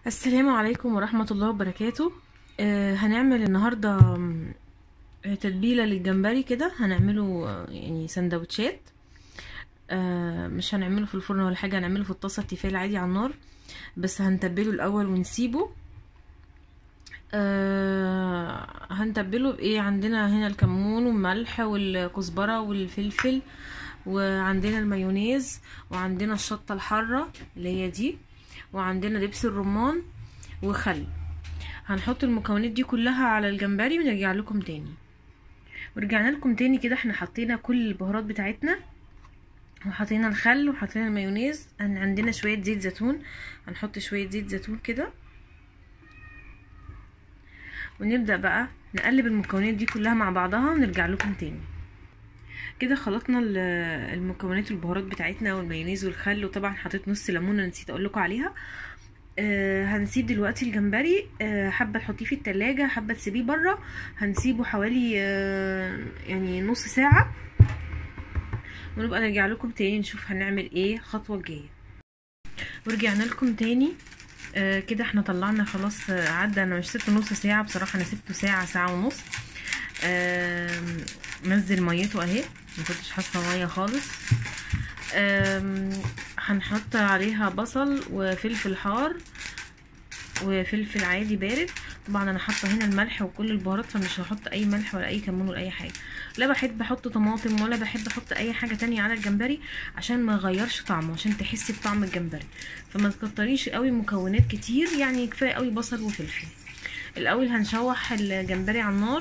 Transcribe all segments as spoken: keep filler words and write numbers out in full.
السلام عليكم ورحمة الله وبركاته. آه هنعمل النهاردة آم، تتبيلة للجمبري كده. هنعمله آه، يعني سندوتشات. آه مش هنعمله في الفرن ولا حاجة، هنعمله في الطاسة التيفال عادي على النار، بس هنتبله الأول ونسيبه. آه هنتبله بإيه؟ عندنا هنا الكمون والملح والكزبرة والفلفل، وعندنا المايونيز، وعندنا الشطة الحارة اللي هي دي، وعندنا دبس الرمان وخل. هنحط المكونات دي كلها على الجمبري ونرجع لكم تاني. ورجعنا لكم تاني كده، احنا حطينا كل البهارات بتاعتنا، وحطينا الخل، وحطينا المايونيز. عندنا شوية زيت زيتون، هنحط شوية زيت زيتون كده، ونبدأ بقى نقلب المكونات دي كلها مع بعضها ونرجع لكم تاني. كده خلطنا المكونات البهارات بتاعتنا والمايونيز والخل، وطبعا حطيت نص ليمونه نسيت اقول لكم عليها. آه هنسيب دلوقتي الجمبري، آه حابه تحطيه في التلاجة، حابه تسيبيه بره. هنسيبه حوالي آه يعني نص ساعه، ونبقى نرجع لكم تاني نشوف هنعمل ايه الخطوه الجايه. ورجعنا لكم تاني. آه كده احنا طلعنا خلاص. آه عدى، انا مش سبته نص ساعه بصراحه، انا سبته ساعه ساعه ونص. آه نزل ميته اهي، ما كنتش حاسه ميه خالص. هنحط عليها بصل وفلفل حار وفلفل عادي بارد. طبعا انا حاطه هنا الملح وكل البهارات، فمش هحط اي ملح ولا اي كمون ولا اي حاجه. لا بحب احط طماطم ولا بحب احط اي حاجه تانية على الجمبري، عشان ما يغيرش طعمه، عشان تحسي بطعم الجمبري. فما تكتريش قوي مكونات كتير، يعني كفايه قوي بصل وفلفل. الاول هنشوح الجمبري على النار.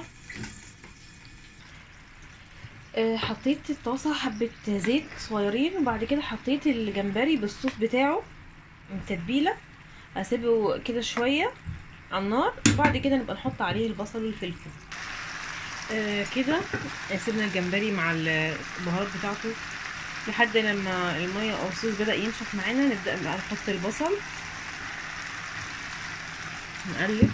حطيت الطاسه حبه زيت صغيرين، وبعد كده حطيت الجمبري بالصوص بتاعه التتبيله. اسيبه كده شويه على النار، وبعد كده نبقى نحط عليه البصل والفلفل. آه كده سيبنا الجمبري مع البهارات بتاعته لحد لما الميه او الصوص بدا ينشف معانا. نبدا بقى نحط البصل، نقلب،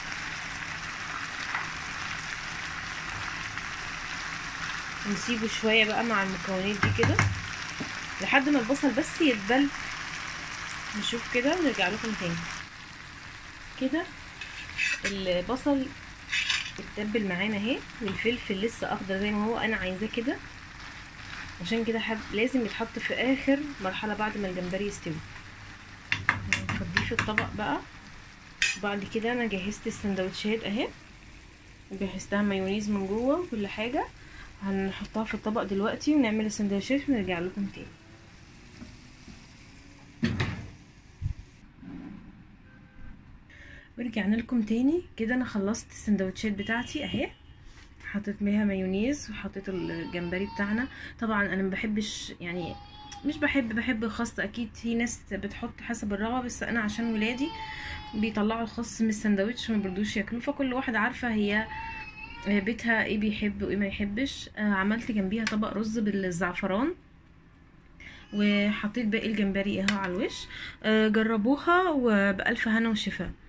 نسيبه شويه بقى مع المكونات دي كده لحد ما البصل بس يتبل. نشوف كده ونرجع لكم تاني. كده البصل اتبل معانا اهي، والفلفل لسه اخضر زي ما هو انا عايزاه كده، عشان كده حب لازم يتحط في اخر مرحله بعد ما الجمبري يستوي. نفضيه في الطبق بقى. وبعد كده انا جهزت السندوتشات اهي، وجهزتها مايونيز من جوه وكل حاجه. هنحطها في الطبق دلوقتي ونعمل السندوتشات ونرجع لكم تاني. ورجعنا لكم تاني كده. انا خلصت السندوتشات بتاعتي اهي، حطيت بيها مايونيز وحطيت الجمبري بتاعنا. طبعا انا ما بحبش، يعني مش بحب بحب الخس، اكيد في ناس بتحط حسب الرغبه، بس انا عشان ولادي بيطلعوا الخس من السندوتش وما بيرضوش ياكلوه، فكل واحده عارفه هي بيتها ايه بيحب وايه ما يحبش. آه عملت جنبيها طبق رز بالزعفران، وحطيت باقي الجمبري اهو على الوش. آه جربوها وبألف هنا وشفا.